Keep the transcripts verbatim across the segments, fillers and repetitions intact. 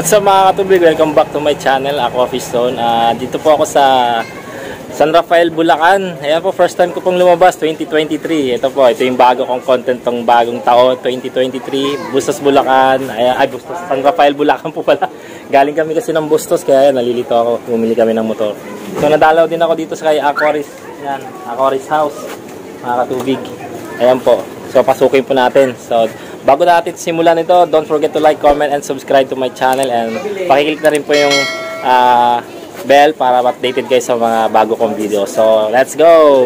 What's up mga katubig? Welcome back to my channel, Aqua Fish Zone. uh, Dito po ako sa San Rafael, Bulacan. Ayan po, first time ko pong lumabas, twenty twenty-three. Ito po, ito yung bago kong content tong bagong taon, twenty twenty-three. Bustos, Bulacan. Ayan, ay, Bustos, San Rafael, Bulacan po pala. Galing kami kasi ng Bustos, kaya nalilito ako. Bumili kami ng motor. So nadalaw din ako dito sa kay Aquaris. Ayan, Aquaris House, mga katubig. Ayan po, so pasukin po natin. So bago natin simulan ito, don't forget to like, comment, and subscribe to my channel. And pakiclick na rin po yung uh, bell para updated kayo sa mga bago kong video. So, let's go!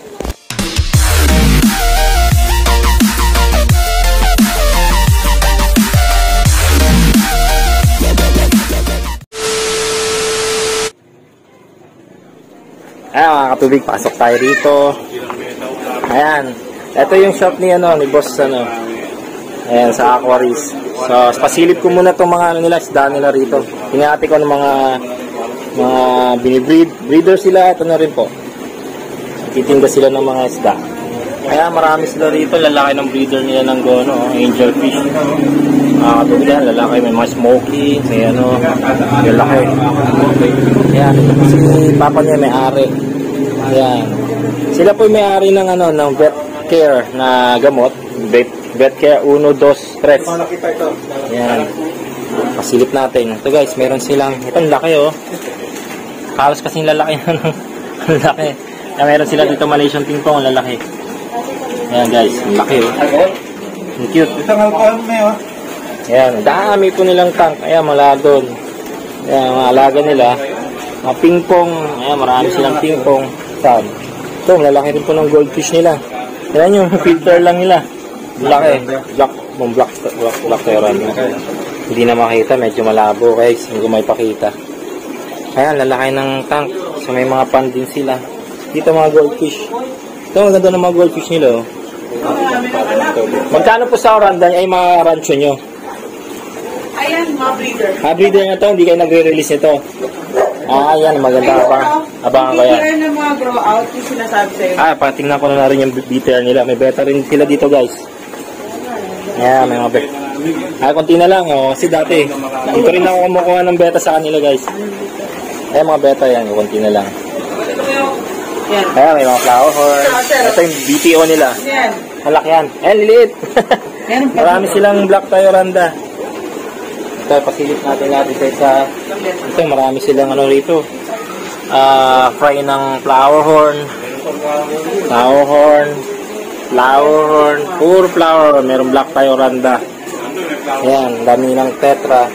Ayan mga katubig, pasok tayo dito. Ayan, ito yung shop ni, ano, ni boss, ano. Ayan, sa Aquaris. So, pasilip ko muna itong mga ano nila, isda nila rito. Hinati ko ng mga mga binibreed. Breeder sila, ito na rin po. Titinda sila ng mga isda. Kaya marami sila rito. Lalaki ng breeder nila ng gono, angel fish. Ah, katulad yan, lalaki. May mga smoky, may ano, lalaki. Ayan, ito kasi papa niya may ari. Ayan. Sila po may ari ng ano, ng vet care na gamot. Vet Vet care uno, dos, tres. Ayan. Pasilip natin. Ito guys, meron silang, ito ang laki oh. Halos kasing lalaki na ng laki. Kaya meron sila dito Malaysian pingpong, ang lalaki. Ayan guys, ang laki oh. Ang cute. Ayan, dami po nilang tank. Ayan, mula doon. Ayan, mga alaga nila. Mga pingpong. Ayan, marami silang pingpong. Saan? Ito, lalaki rin po ng goldfish nila. Ayan yung filter lang nila. Laki, black, black, black, black teran. Hindi na makita, medyo malabo guys, hindi ko may pakita. Ayan, lalaki ng tank. So may mga pan din sila. Dito mga goldfish. Ito, maganda ng mga goldfish nila oh. Magkano po sa oranda ay mga rancho nyo? Ayan, mga breeder. Ah, breeder na to, hindi kayo nagre-release nito. Ah, ayan, maganda. Abang, abangan ko yan. Breeder na mga grow out, yung sinasabi sa'yo. Ah, patingnan ko na rin yung beta nila. May beta rin sila dito guys. Ayan, may mga beta. Ah, konti na lang oh. Kasi dati, dito rin ako kumukuha ng beta sa kanila guys. Ayan, mga beta yan. Konti na lang. Yan. Ayan, may mga flower horn. Ito yung B T O nila. Yan. Malaki yan. Ayan, liliit. Marami silang black Tyoranda. Ito, pasilip natin natin sa ito, marami silang ano rito. Ah, uh, fry ng flower horn. Flower horn. Flower horn. Pure flower horn. Merong black Tyoranda. Ayan, dami ng tetra.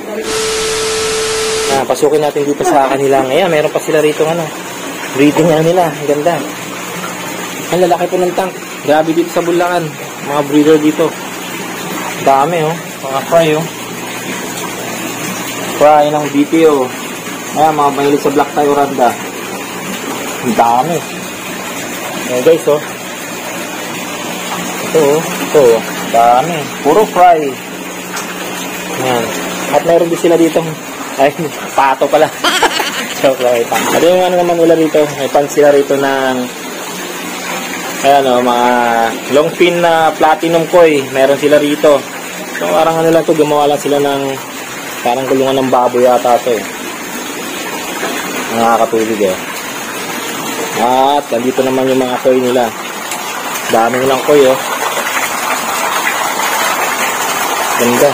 Ayan, pasukin natin dito sa kanilang. Ayan, meron pa sila rito ano. Breeding nga nila. Ang ganda. Ang lalaki po ng tank. Grabe dito sa Bulacan. Mga breeder dito. Dami oh. Mga fry oh. Fry ng B T O. Ayan, mga mahilig sa black Tyoranda. Ang dami. Ayan guys oh. Ito oh. Ito oh. Dami. Puro fry. Ayan. At meron din sila dito. Ay, pato pala. Joke lang ito. At yung ano naman nila rito. May pan sila rito ng ayan o, mga long fin na platinum koi. Meron sila rito. So parang ano lang ito. Gumawa lang sila ng parang kulungan ng baboy yata ito eh. Nakakatulog eh. At nandito naman yung mga koi nila. Dami nilang koi oh. Ganda.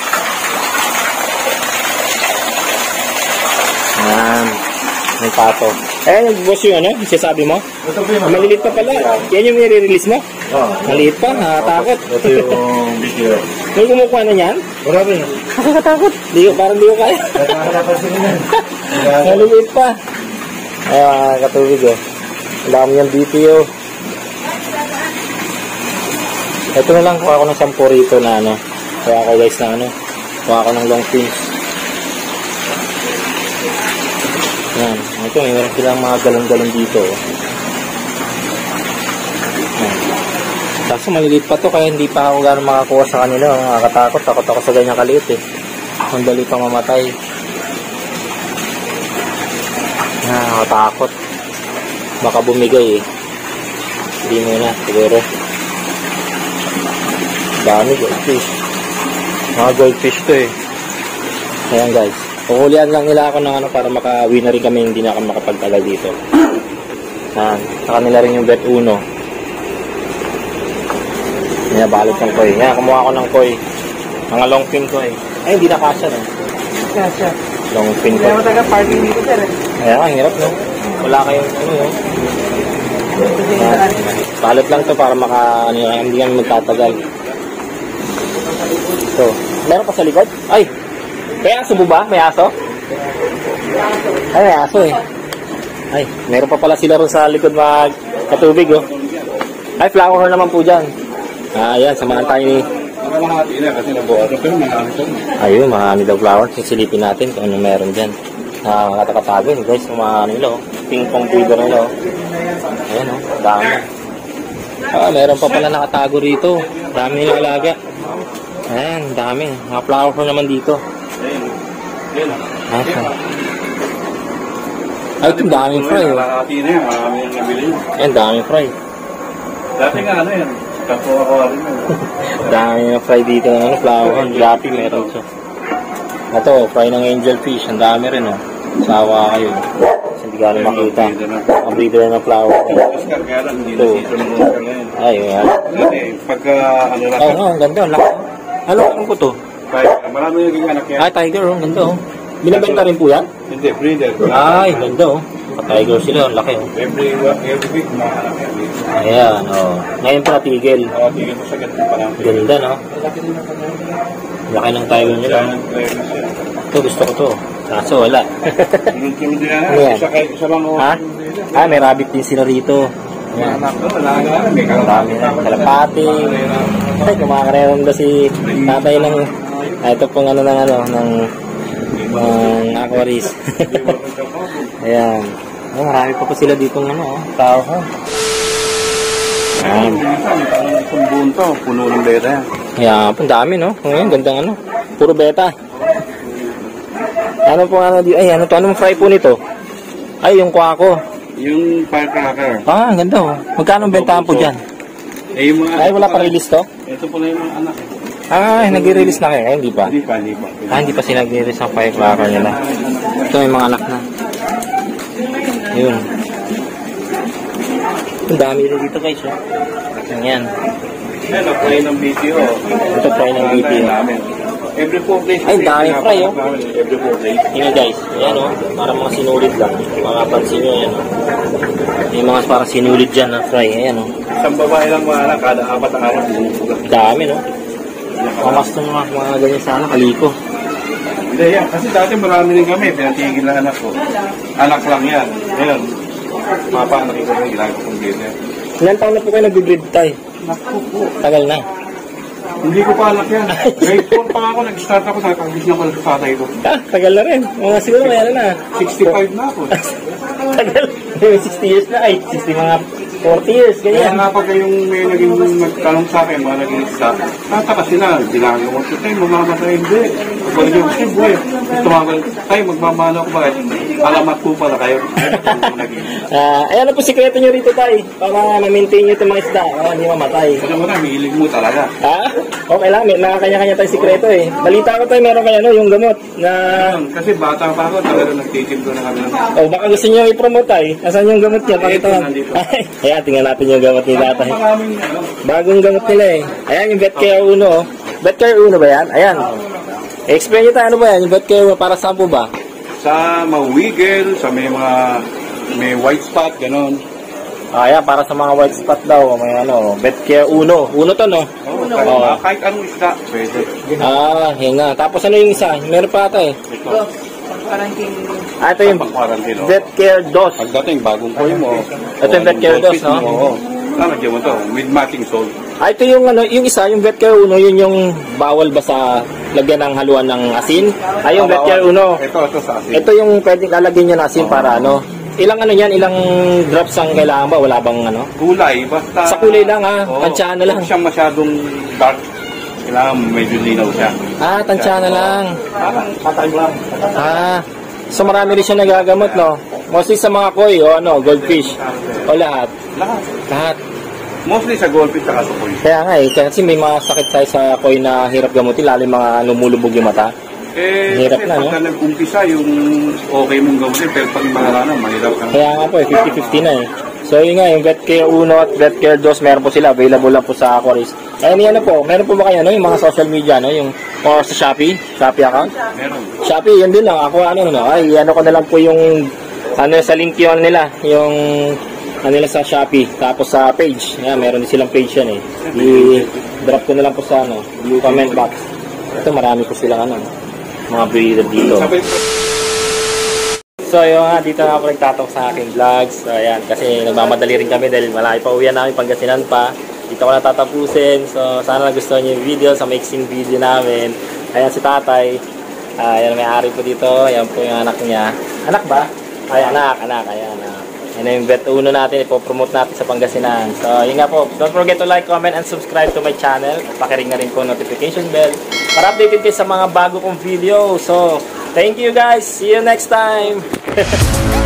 Ayan. May pato. Ayan yung boss yung ano? Yung sasabi mo? Malilit pa pala. Yan yung i-release mo? Oo. Malilit pa. Nakakatakot. Ito yung video. May kumukuha na yan? Marami. Nakakatakot. Di ko, parang di ko kaya. Malilit pa. Ayan, katubig oh. Alam yung B T O. Ito na lang. Kuha ko ng sampo rito na ano. Kuha ko guys na ano. Kuha ko ng long fins. Ayan. Ito, meron silang mga galong-galong dito. Ayan. Kaso maliliit pa to kaya hindi pa ako gano'n makakuha sa kanila. Nakakatakot. Takot ako sa ganyang kaliit eh. Ang dali pang mamatay. Nakakatakot. Baka bumigay eh. Hindi muna. Siguro. Dami goldfish. Mga goldfish to eh. Ayan guys. Kukulian lang nila ako ng ano para maka-uwi na rin kami, hindi na ako makapagtagal dito. Ayan. Sa kanila rin yung bet uno. Ayan, balot ng koi. Ayan, kumuha ako ng koi. Mga long pin ko eh. Ay, hindi na kasya no. Kasya. Long pin ko. Kaya mo taga parking dito sir eh. Ayan, ang hirap no. Wala kayong ano no. Ayan. Balot lang to para maka, ano, hindi kami magtatagal. So, meron pa sa likod? Ay! May aso ba? May aso? Ay, may aso eh. Ay, meron pa pala sila rin sa likod mag katubig oh. Ay, flower naman po dyan. Ah, ayan, samahan tayo ni... Mahati na kasi nabuhat. Pero mahati ito. Ayun, mahami daw flower. Sisilipin natin kung anong meron dyan. Ah, mga katakatago eh, guys. Mahami nila oh. Ping pong breeder nila oh. Ayan oh, dami. Ah, meron pa pala nakatago rito. Dami nilang alaga. Ayan, dami. Mga flower naman dito. Ayan. Ayan. Ay, ito daming fry oh. Mahati na yan. Marami yung nabili. Ayan, daming fry. Dati nga ano yan. Kapo ako rin yun. Dami yung fry dito ng ano, flower. Gapi meron siya. Ito, fry ng angel fish. Ang dami rin oh. Sawa kayo. Kasi hindi ka rin makita. Ang breeder ng flower. Oscar kaya lang. Hindi na season ng Oscar ngayon. Ay, ayan. Dati, pagka ano lang. Oo, oh, ang ganda. Ang laki. Ano, ano po to? Marami naging anak yan. Ay, tiger oh. Ang ganda oh. Binibenta rin po yan? Hindi, breeder. Ay, ganda oh. Tiger sila. Ang laki oh. Every, every week, mga anak yan. Ayan, oh. Ngayon pala tigil. Oo, tigil mo sa ganito pa lang. Ganda, no? Laki ng tiger nila. Ito, gusto ko to. Kaso, wala. Sunod-sunod din na. Ano yan? Isa, isa lang ako. Ha? Ah, may rabbit din sila rito. Ayan. Anak ko, wala nga. May Ang dami na. Kalapati. Ay, kumakareram na si tatay ng... Ah, ito pong ano ng ano, ng... ng aquaris. Ayan. Oh, marami pa po sila dito ng ano, oh. Tao, ha? Ayan. Kung buon to, puno ng beta yan. Ayan, ang dami, no? Ngayon, gandang ano. Puro beta. Ano po ano di ay ano to? Anong fry po nito? Ay, yung kwako. Yung firecracker. Ah, ang ganda oh. Magkano ang bentahan po diyan? Eh, yung mga... Ay, wala pa release to? Ito pala yung mga anak. Ah, nagre-release na kayo. Ay, hindi pa. Hindi pa, hindi pa. Ah, hindi pa sila nagre-release ng firecracker nila. Ito may mga anak na. Yun. Ang dami rin dito guys, oh. Yan. Yan, apply ng B T O. Ito fry ng B T O. Every four days. Ay, dami fry, oh. Every four days. Yan guys. Ayan oh. Para mga sinulit lang. Mga pansin nyo, ayan oh. Yung mga parang sinulit dyan na fry. Ayan oh. Isang babae lang mga anak, kada apat na araw. Bumubuga. Dami no. Mamasto ng mga, mga ganyan sana, kaliko. Hindi yan. Kasi dati marami rin kami. Pinatigil na anak ko. Anak lang yan. Ngayon, mapaanak ko rin. Ginagawa kong breeder. Ilan taon na po kayo nag-breed tayo? Naku po. Tagal na. Hindi ko pa anak yan. Grade four pa ako. Nag-start ako. Nakakagis na ko sa tatay ko. Ah, tagal na rin. Mga siguro may ano na. sixty-five na ako. Tagal. sixty years na. Ay, sixty mga forty years. Kaya Ganyan. nga pag yung may naging nagtanong sa akin, mga naging isa, tataka sila, ginagawa ko tayo, mamamatay, hindi. Balik yung kasi, boy, tumagal, tayo, magmamano ko ba? Alamat po pala kayo. Ah, ayan na po sikreto nyo rito tayo. Para ma-maintain nyo itong mga isda. Para hindi mamatay. Kasi mo na, mihilig mo talaga. Ha? Okay lang. May nakakanya-kanya tayo sikreto eh. Balita ko tayo meron kayo no, yung gamot na... Kasi bata pa ako, talaga nagtitim ko na kami. Oh, baka gusto nyo i-promote tayo. Nasaan yung gamot niya? Pakita mo. Ay, ayan, tingnan natin yung gamot ni tatay. Maraming, ano, Bagong gamot nila eh. Ayan yung Vetcare Uno. Oh. Vetcare Uno ba yan? Ayan. Explain nyo tayo ano ba yan? Yung Vetcare Uno para saan po ba? sa mga wiggle, sa may mga may white spot, gano'n. Ah, ayan, para sa mga white spot daw. May ano, Vetcare Uno. Uno to no? Oo, Oo. kahit, kahit anong isda, pwede. Ah, yun nga. Tapos ano yung isa? Meron pa ata eh. Ito, Parang king... Ah, ito yung pang-quarantine, oh. Vetcare Dos. Pagdating, bagong koy mo. Ito yung Vetcare Dos, no? Oo. Lalagyan mo to, with matching salt. Ah, ito yung ano, yung isa, yung Vetcare Uno, yun yung bawal ba sa lagyan ng haluan ng asin? Ay, yung Vetcare Uno. Ito, ito sa asin. Ito yung pwedeng lalagyan nyo ng asin para ano. Ilang ano yan, ilang drops ang kailangan ba? Wala bang ano? Kulay, basta... Sa kulay lang ha, Oo. tansyahan na lang. Huwag siyang masyadong dark. Kailangan medyo linaw siya. Ah, tansyahan na lang. Parang patay lang. Ah, so marami rin siya nagagamot, no? Mostly sa mga koi o ano, goldfish. O lahat. Lahat. Lahat. Mostly sa goldfish at sa koi. Kaya nga eh, kasi may mga sakit tayo sa koi na hirap gamutin, lalo yung mga lumulubog yung mata. Eh, Hirap kasi na, no? pagka nag-umpisa, yung okay mong gawin, pero pag malala na, mahirap ka na. Kaya nga po, eh, fifty fifty na eh. So yun nga, yung VetCare one at VetCare two, meron po sila, available lang po sa Aquaris. Eh, ano po, meron po ba kayo, no, yung mga social media, no, yung, or sa Shopee, Shopee account? Meron. Shopee, yun din lang, ako ano, no, ay, ano ko na lang po yung, ano, sa link yun nila, yung, ano nila sa Shopee, tapos sa page, yan, meron din silang page yan eh. I-drop ko na lang po sa, ano, yung comment box. Ito, marami po silang, ano, mga breeder dito. So, yun nga, dito na ako nagtatapos sa aking vlogs. So, ayan, kasi nagmamadali rin kami dahil malayo pa uwian namin, Pangasinan pa. Dito ko na tatapusin. So, sana nagustuhan niyo yung video, sa mixing video namin. Ayan si tatay. Uh, ayan, may-ari po dito. Ayan po yung anak niya. Anak ba? Ay, anak, anak. Ayan, anak. Ayan yung vet uno natin. Ipopromote natin sa Pangasinan. So, yun nga po. Don't forget to like, comment, and subscribe to my channel. At pakiring na rin po notification bell para updated kayo sa mga bago kong video. So, thank you guys. See you next time.